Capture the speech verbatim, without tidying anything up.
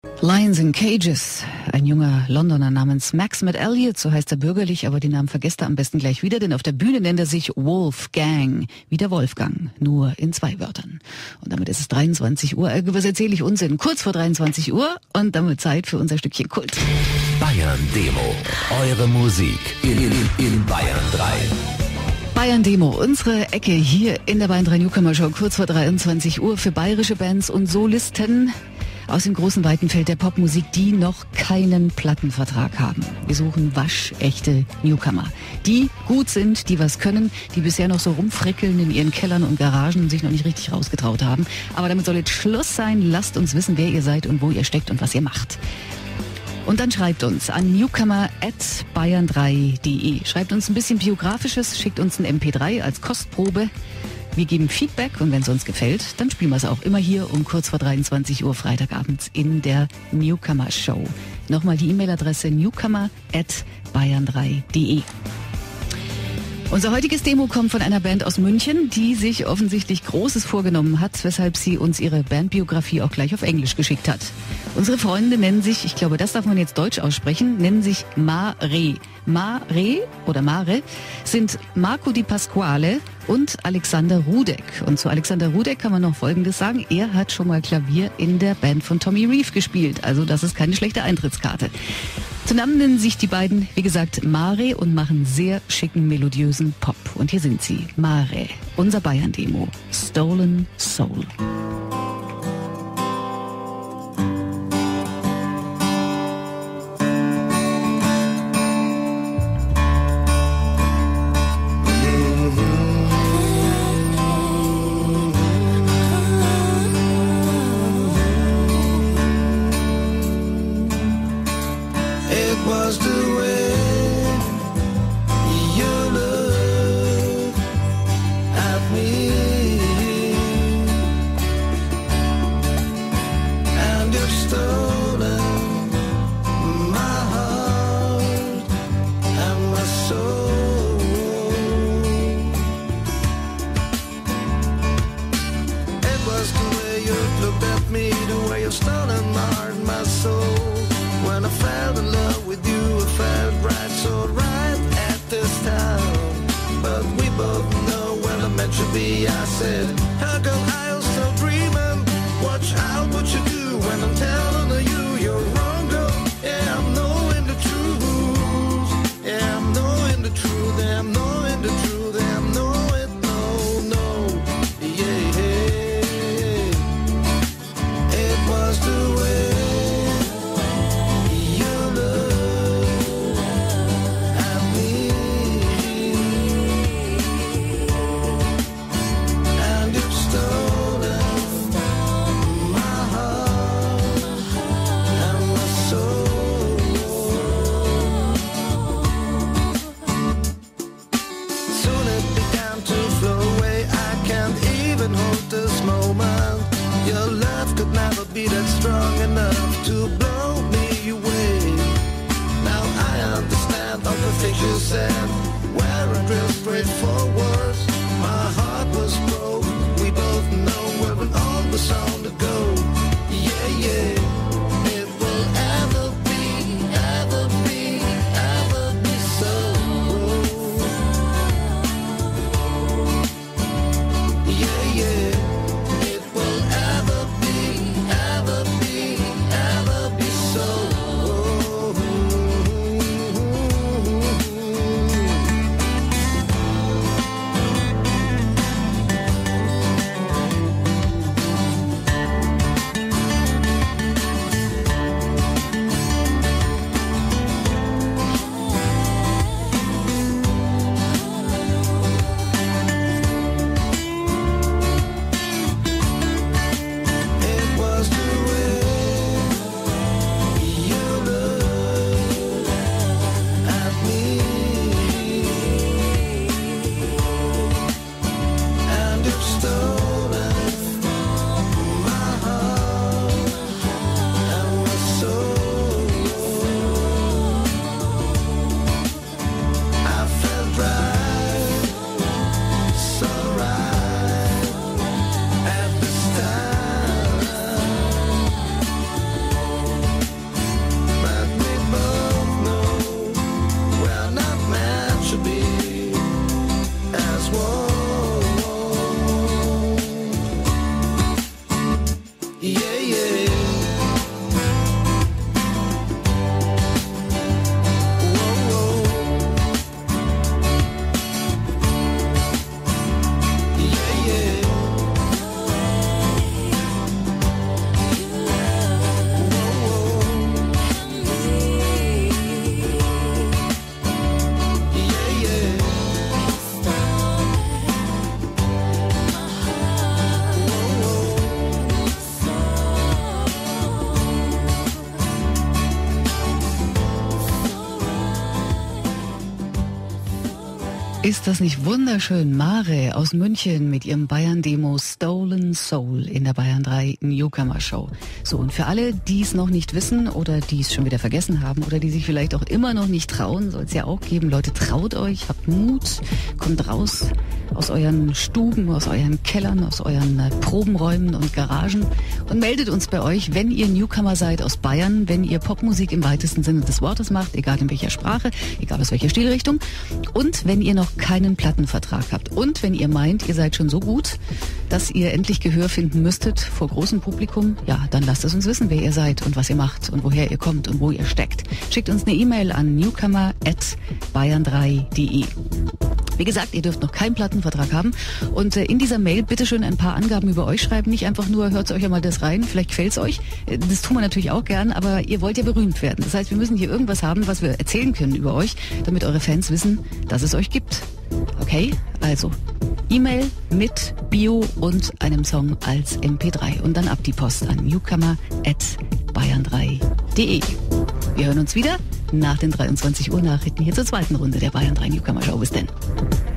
Lions in Cages. Ein junger Londoner namens Max Matt Elliott, so heißt er bürgerlich, aber den Namen vergesst er am besten gleich wieder, denn auf der Bühne nennt er sich Wolfgang, wie der Wolfgang, nur in zwei Wörtern. Und damit ist es dreiundzwanzig Uhr, äh, was erzähle ich Unsinn, kurz vor dreiundzwanzig Uhr und damit Zeit für unser Stückchen Kult. Bayern Demo, eure Musik in, in, in Bayern drei. Bayern Demo, unsere Ecke hier in der Bayern drei Newcomer Show, kurz vor dreiundzwanzig Uhr für bayerische Bands und Solisten aus dem großen weiten Feld der Popmusik, die noch keinen Plattenvertrag haben. Wir suchen waschechte Newcomer, die gut sind, die was können, die bisher noch so rumfrickeln in ihren Kellern und Garagen und sich noch nicht richtig rausgetraut haben. Aber damit soll jetzt Schluss sein. Lasst uns wissen, wer ihr seid und wo ihr steckt und was ihr macht. Und dann schreibt uns an newcomer at bayern drei punkt de. Schreibt uns ein bisschen Biografisches, schickt uns ein M P drei als Kostprobe. Wir geben Feedback und wenn es uns gefällt, dann spielen wir es auch immer hier um kurz vor dreiundzwanzig Uhr Freitagabends in der Newcomer Show. Nochmal die E-Mail-Adresse newcomer at bayern drei punkt de. Unser heutiges Demo kommt von einer Band aus München, die sich offensichtlich Großes vorgenommen hat, weshalb sie uns ihre Bandbiografie auch gleich auf Englisch geschickt hat. Unsere Freunde nennen sich, ich glaube, das darf man jetzt deutsch aussprechen, nennen sich Mare. Mare oder Mare sind Marco Di Pasquale und Alexander Rudek. Und zu Alexander Rudek kann man noch Folgendes sagen. Er hat schon mal Klavier in der Band von Tommy Reeve gespielt. Also das ist keine schlechte Eintrittskarte. Zusammen nennen sich die beiden, wie gesagt, Mare und machen sehr schicken, melodiösen Pop. Und hier sind sie, Mare, unser Bayern-Demo, Stolen Soul. Ist das nicht wunderschön? Mare aus München mit ihrem Bayern-Demo Stolen Soul in der Bayern drei Newcomer Show. So, und für alle, die es noch nicht wissen oder die es schon wieder vergessen haben oder die sich vielleicht auch immer noch nicht trauen, soll es ja auch geben. Leute, traut euch, habt Mut, kommt raus aus euren Stuben, aus euren Kellern, aus euren äh, Probenräumen und Garagen und meldet uns bei euch, wenn ihr Newcomer seid aus Bayern, wenn ihr Popmusik im weitesten Sinne des Wortes macht, egal in welcher Sprache, egal aus welcher Stilrichtung, und wenn ihr noch keinen Plattenvertrag habt und wenn ihr meint, ihr seid schon so gut, dass ihr endlich Gehör finden müsstet vor großem Publikum, ja, dann lasst es uns wissen, wer ihr seid und was ihr macht und woher ihr kommt und wo ihr steckt. Schickt uns eine E-Mail an newcomer at bayern drei punkt de. Wie gesagt, ihr dürft noch keinen Plattenvertrag haben und äh, in dieser Mail bitte schön ein paar Angaben über euch schreiben. Nicht einfach nur, hört euch ja mal das rein, vielleicht gefällt's euch. Äh, das tun wir natürlich auch gern, aber ihr wollt ja berühmt werden. Das heißt, wir müssen hier irgendwas haben, was wir erzählen können über euch, damit eure Fans wissen, dass es euch gibt. Okay? Also, E-Mail mit Bio und einem Song als M P drei und dann ab die Post an newcomer at bayern drei punkt de. Wir hören uns wieder nach den dreiundzwanzig Uhr Nachrichten hier zur zweiten Runde der Bayern drei Newcomer Show. Bis denn.